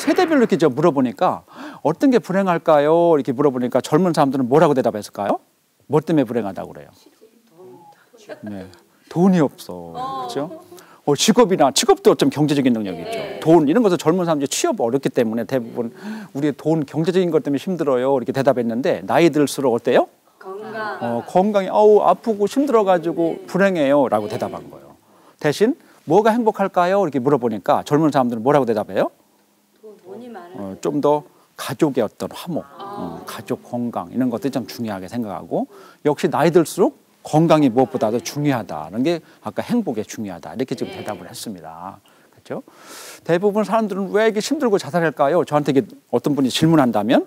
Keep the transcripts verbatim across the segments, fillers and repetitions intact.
세대별로 이렇게 저 물어보니까 어떤 게 불행할까요? 이렇게 물어보니까 젊은 사람들은 뭐라고 대답했을까요? 뭐 때문에 불행하다고 그래요? 네. 돈이 없어. 그렇죠? 어, 직업이나 직업도 좀 경제적인 능력이 있죠. 돈 이런 것도 젊은 사람들이 취업 어렵기 때문에 대부분 우리 돈 경제적인 것 때문에 힘들어요. 이렇게 대답했는데 나이 들수록 어때요? 건강. 어, 건강이 아우 아프고 힘들어가지고 불행해요라고 대답한 거예요. 대신 뭐가 행복할까요? 이렇게 물어보니까 젊은 사람들은 뭐라고 대답해요? 돈이 많아요. 어, 좀 더 가족의 어떤 화목, 어, 가족 건강 이런 것들이 좀 중요하게 생각하고 역시 나이 들수록 건강이 무엇보다도 중요하다는 게 아까 행복에 중요하다 이렇게 지금 대답을 했습니다. 그렇죠? 대부분 사람들은 왜 이렇게 힘들고 자살할까요? 저한테 이게 어떤 분이 질문한다면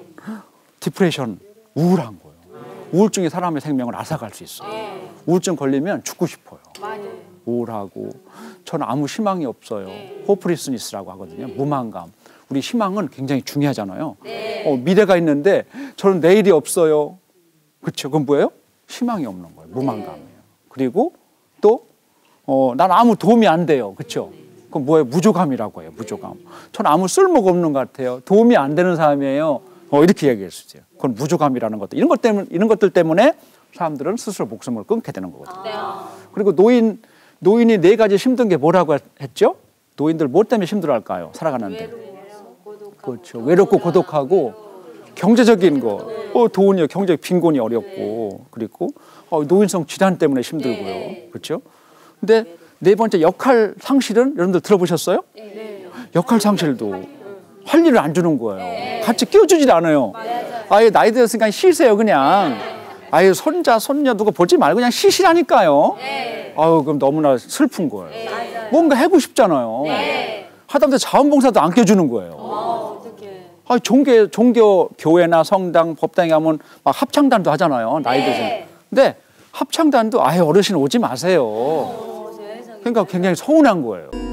디프레션, 우울한 거예요. 우울증이 사람의 생명을 앗아갈 수 있어요. 우울증 걸리면 죽고 싶어요. 우울하고 저는 아무 희망이 없어요. 호프리스니스라고 하거든요. 무망감. 우리 희망은 굉장히 중요하잖아요. 어, 미래가 있는데 저는 내일이 없어요. 그렇죠? 그건 뭐예요? 희망이 없는 거예요. 무망감이에요. 그리고 또 어, 난 아무 도움이 안 돼요. 그렇죠? 그건 뭐예요? 무조감이라고 해요. 무조감. 저는 아무 쓸모가 없는 것 같아요. 도움이 안 되는 사람이에요. 어, 이렇게 얘기할 수 있어요. 그건 무조감이라는 것들. 이런 것 때문에 이런 것들 때문에 사람들은 스스로 목숨을 끊게 되는 거거든요. 아. 그리고 노인 노인이 네 가지 힘든 게 뭐라고 했죠? 노인들 뭐 때문에 힘들어할까요? 살아가는데. 그렇죠. 외롭고 고독하고 경제적인 거, 어, 돈이 경제 빈곤이 어렵고 그리고 어, 노인성 질환 때문에 힘들고요. 그렇죠? 근데 네 번째 역할 상실은 여러분들 들어보셨어요? 역할 상실도 할 일을 안 주는 거예요. 같이 끼워주질 않아요. 아예 나이 들었으니까 쉬세요 그냥. 아예 손자 손녀 누가 보지 말고 그냥 쉬시라니까요. 아유 그럼 너무나 슬픈 거예요. 뭔가 하고 싶잖아요. 하다못해 자원봉사도 안 껴주는 거예요. 아, 종교, 종교 교회나 성당, 법당에 가면 막 합창단도 하잖아요. 나이 드신. 근데 합창단도 아예 어르신 오지 마세요. 그러니까 굉장히 서운한 거예요.